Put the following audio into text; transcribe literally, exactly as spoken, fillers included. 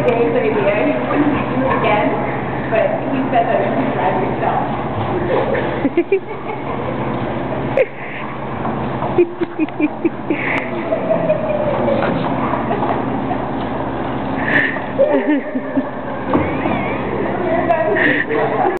Dave's idea. He wouldn't do it again, but he said that you can drive yourself.